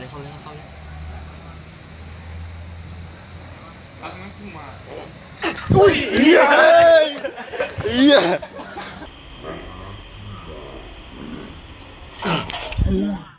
เขาเลยเอางั้นกูมาอุ้ยเหี้ยเหี้ย